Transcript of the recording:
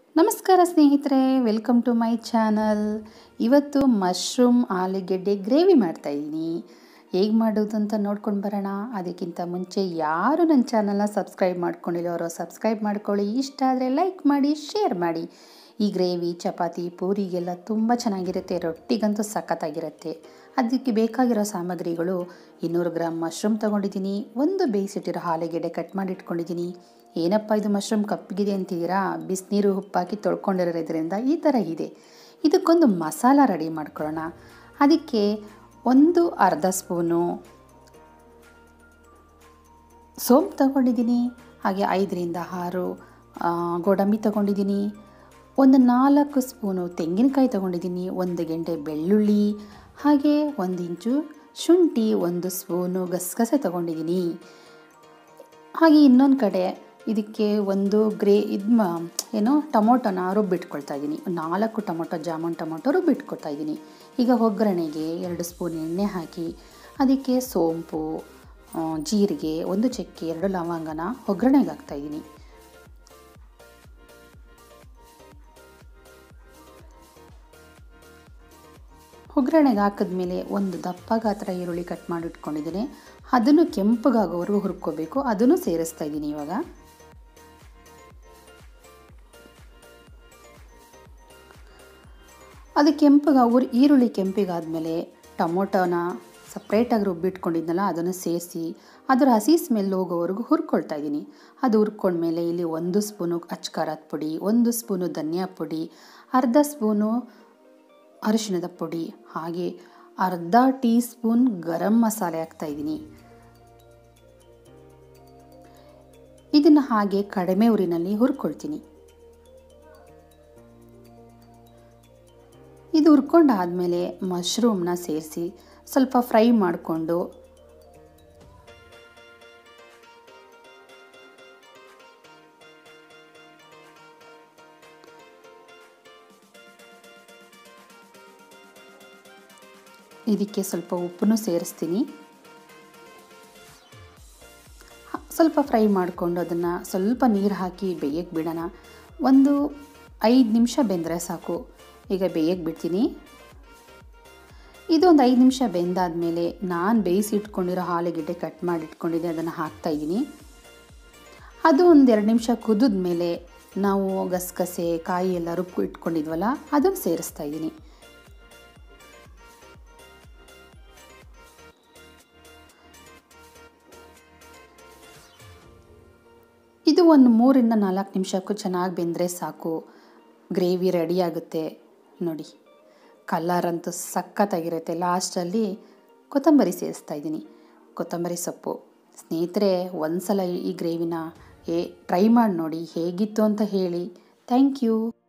ನಮಸ್ಕಾರ ಸ್ನೇಹಿತರೆ, welcome to my channel. ಇವತ್ತು ಮಶ್ರೂಮ್ ಆಲೂಗೆಡ್ಡೆ ಗ್ರೇವಿ ಮಾಡ್ತಾಯಿದ್ದೀನಿ. ಹೇಗೆ ಮಾಡೋದು ಅಂತ ನೋಡ್ಕೊಂಡು ಬರೋಣ. ಅದಕ್ಕಿಂತ ಮುಂಚೆ ಯಾರು ನನ್ನ ಚಾನಲ್ನ ಸಬ್ಸ್ಕ್ರೈಬ್ ಮಾಡ್ಕೊಂಡಿರೋರೋ ಸಬ್ಸ್ಕ್ರೈಬ್ ಮಾಡ್ಕೊಳ್ಳಿ. ಇಷ್ಟ ಆದರೆ ಲೈಕ್ ಮಾಡಿ, ಶೇರ್ ಮಾಡಿ. ಈ ಗ್ರೇವಿ ಚಪಾತಿ ಪೂರಿಗೆಲ್ಲ ತುಂಬ ಚೆನ್ನಾಗಿರುತ್ತೆ, ರೊಟ್ಟಿಗಂತೂ ಸಖತ್ತಾಗಿರುತ್ತೆ. ಅದಕ್ಕೆ ಬೇಕಾಗಿರೋ ಸಾಮಗ್ರಿಗಳು 200 ಗ್ರಾಮ್ ಮಶ್ರೂಮ್ ತೊಗೊಂಡಿದ್ದೀನಿ, ಒಂದು ಬೇಯಿಸಿಟ್ಟಿರೋ ಆಲೂಗೆಡ್ಡೆ ಕಟ್ ಮಾಡಿ ಇಟ್ಕೊಂಡಿದ್ದೀನಿ. ಏನಪ್ಪ ಇದು ಮಶ್ರೂಮ್ ಕಪ್ಪಗಿದೆ ಅಂತಿದ್ದೀರಾ? ಬಿಸಿನೀರು ಉಪ್ಪಾಕಿ ತೊಳ್ಕೊಂಡಿರೋದ್ರಿಂದ ಈ ಥರ ಇದೆ. ಇದಕ್ಕೊಂದು ಮಸಾಲ ರೆಡಿ ಮಾಡ್ಕೊಳ್ಳೋಣ. ಅದಕ್ಕೆ ಒಂದು ಅರ್ಧ ಸ್ಪೂನು ಸೋಂಪು ತಗೊಂಡಿದ್ದೀನಿ, ಹಾಗೆ 5ರಿಂದ 6 ಗೋಡಂಬಿ ತಗೊಂಡಿದ್ದೀನಿ, ಒಂದು 4 ಸ್ಪೂನು ತೆಂಗಿನಕಾಯಿ ತಗೊಂಡಿದ್ದೀನಿ, 1 ಗೆಂಟೆ ಬೆಳ್ಳುಳ್ಳಿ, ಹಾಗೆ 1 ಇಂಚು ಶುಂಠಿ, 1 ಸ್ಪೂನು ಗಸಗಸೆ ತಗೊಂಡಿದ್ದೀನಿ. ಹಾಗೆ ಇನ್ನೊಂದು ಕಡೆ ಇದಕ್ಕೆ ಒಂದು ಟೊಮೊಟೊನ ರುಬ್ಬಿಟ್ಕೊಳ್ತಾ ಇದ್ದೀನಿ. 4 ಟೊಮೊಟೊ, ಜಾಮೂನ್ ಟೊಮೊಟೊ ರುಬ್ಬಿಟ್ಕೊಳ್ತಾ ಇದ್ದೀನಿ. ಈಗ ಒಗ್ಗರಣೆಗೆ 2 ಸ್ಪೂನ್ ಎಣ್ಣೆ ಹಾಕಿ ಅದಕ್ಕೆ ಸೋಂಪು, ಜೀರಿಗೆ, 1 ಚಕ್ಕೆ, 2 ಲವಂಗನ ಒಗ್ಗರಣೆಗೆ ಹಾಕ್ತಾಯಿದ್ದೀನಿ. ಒಗ್ಗರಣೆಗೆ ಹಾಕಿದ್ಮೇಲೆ ಒಂದು ದಪ್ಪ ಗಾತ್ರ ಈರುಳ್ಳಿ ಕಟ್ ಮಾಡಿ ಇಟ್ಕೊಂಡಿದ್ದೀನಿ. ಅದನ್ನು ಕೆಂಪಗಾಗೋವರೆಗೂ ಹುರ್ಕೋಬೇಕು. ಅದನ್ನು ಸೇರಿಸ್ತಾ ಇದ್ದೀನಿ. ಇವಾಗ ಅದು ಈರುಳ್ಳಿ ಕೆಂಪಿಗಾದ್ಮೇಲೆ ಟೊಮೊಟೊನ ಸಪ್ರೇಟಾಗಿ ರುಬ್ಬಿಟ್ಕೊಂಡಿದ್ನಲ್ಲ ಅದನ್ನು ಸೇರಿಸಿ ಅದರ ಹಸಿ ಸ್ಮೆಲ್ ಹೋಗೋವರೆಗೂ ಹುರ್ಕೊಳ್ತಾ ಇದ್ದೀನಿ. ಅದು ಹುರ್ಕೊಂಡ್ಮೇಲೆ ಇಲ್ಲಿ 1 ಸ್ಪೂನು ಅಚ್ಕಾರದ ಪುಡಿ, 1 ಸ್ಪೂನು ಧನಿಯಾ ಪುಡಿ, ಅರ್ಧ ಸ್ಪೂನು ಅರಿಶಿಣದ ಪುಡಿ, ಹಾಗೆ ಅರ್ಧ ಟೀ ಸ್ಪೂನ್ ಗರಂ ಮಸಾಲೆ ಹಾಕ್ತಾಯಿದ್ದೀನಿ. ಇದನ್ನು ಹಾಗೆ ಕಡಿಮೆ ಉರಿನಲ್ಲಿ ಹುರ್ಕೊಳ್ತೀನಿ. ಇದು ಹುರ್ಕೊಂಡಾದಮೇಲೆ ಮಶ್ರೂಮ್ನ ಸೇರಿಸಿ ಸ್ವಲ್ಪ ಫ್ರೈ ಮಾಡಿಕೊಂಡು ಇದಕ್ಕೆ ಸ್ವಲ್ಪ ಉಪ್ಪನ್ನು ಸೇರಿಸ್ತೀನಿ. ಸ್ವಲ್ಪ ಫ್ರೈ ಮಾಡಿಕೊಂಡು ಅದನ್ನು ಸ್ವಲ್ಪ ನೀರು ಹಾಕಿ ಬೇಯಕ್ಕೆ ಬಿಡೋಣ. ಒಂದು 5 ನಿಮಿಷ ಬೆಂದರೆ ಸಾಕು. ಈಗ ಬೇಯಕ್ಕೆ ಬಿಡ್ತೀನಿ. ಇದು ಒಂದು 5 ನಿಮಿಷ ಬೆಂದಾದಮೇಲೆ ನಾನು ಬೇಯಿಸಿ ಇಟ್ಕೊಂಡಿರೋ ಆಲೂಗೆಡ್ಡೆ ಕಟ್ ಮಾಡಿ ಇಟ್ಕೊಂಡಿದ್ದೆ, ಅದನ್ನು ಹಾಕ್ತಾಯಿದ್ದೀನಿ. ಅದು ಒಂದು 2 ನಿಮಿಷ ಕುದಿದ್ಮೇಲೆ ನಾವು ಗಸಗಸೆ ಕಾಯಿ ಎಲ್ಲ ರುಬ್ಬಿ ಇಟ್ಕೊಂಡಿದ್ವಲ್ಲ ಅದನ್ನು ಸೇರಿಸ್ತಾ ಇದ್ದೀನಿ. ಇದು ಒಂದು 3ರಿಂದ 4 ನಿಮಿಷಕ್ಕೂ ಚೆನ್ನಾಗಿ ಬೆಂದರೆ ಸಾಕು. ಗ್ರೇವಿ ರೆಡಿ ಆಗುತ್ತೆ. ನೋಡಿ, ಕಲರ್ ಅಂತೂ ಸಖತ್ತಾಗಿರುತ್ತೆ. ಲಾಸ್ಟಲ್ಲಿ ಕೊತ್ತಂಬರಿ ಸೇರಿಸ್ತಾ ಇದ್ದೀನಿ, ಕೊತ್ತಂಬರಿ ಸೊಪ್ಪು. ಸ್ನೇಹಿತರೆ, ಒಂದು ಸಲ ಈ ಗ್ರೇವಿನ ಟ್ರೈ ಮಾಡಿ ನೋಡಿ, ಹೇಗಿತ್ತು ಅಂತ ಹೇಳಿ. Thank you.